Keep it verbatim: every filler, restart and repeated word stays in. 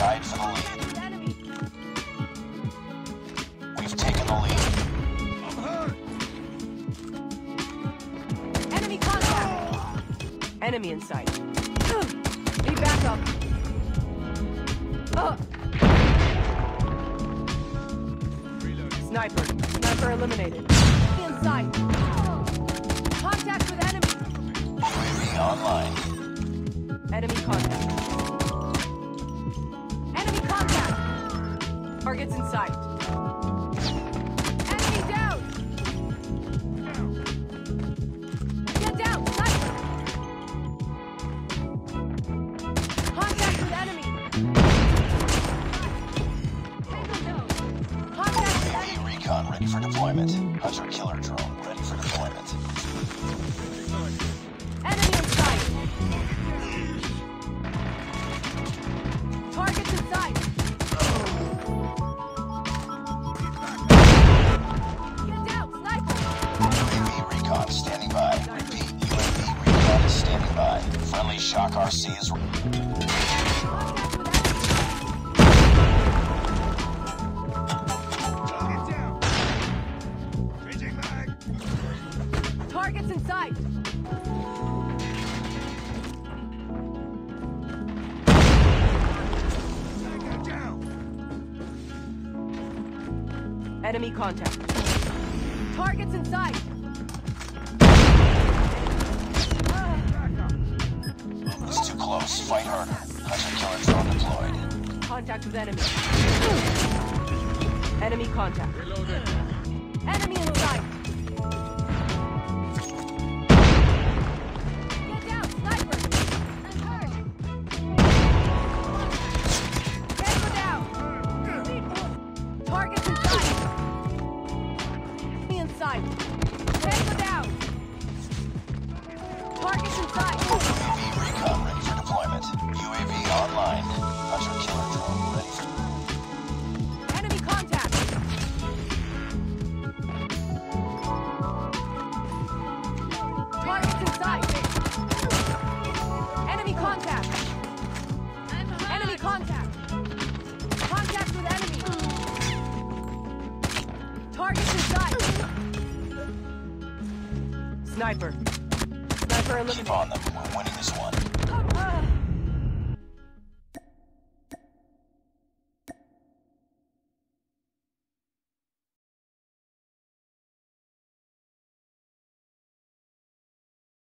tied for the lead. We've taken the lead. I'm hurt. Enemy contact. Enemy in sight. Need backup. Uh. Sniper. Sniper eliminated. Enemy in sight. Contact with enemy. U A V online. Enemy contact. Enemy contact. Targets in sight. Enemy down. Get down. Sniper. Contact with enemy. Contact with enemy. Recon ready for deployment. Hunter killer drone ready for deployment. Enemy in sight. Targets in sight. Get down, sniper. U A V recon standing by. Repeat, U A V recon is standing by. Friendly shock R C is ready. Contact with enemy. Get down. Changing mag. Targets in sight. Tango down. Enemy contact. Targets in sight. It's too close. Fight harder. Hunter killer drone deployed. Contact with enemy. Enemy contact. Enemy in sight. Get down, sniper. I'm hurt. Tango down. Targets in sight. Enemy in sight. Tango down. Targets in sight. U A V recon ready for deployment. U A V online. Hunter killer drone ready for Enemy contact. Targets in sight. Enemy contact. Enemy contact. Contact with enemy. Targets in sight. Sniper. Sniper eliminated. keep on them. We're winning this one. Uh,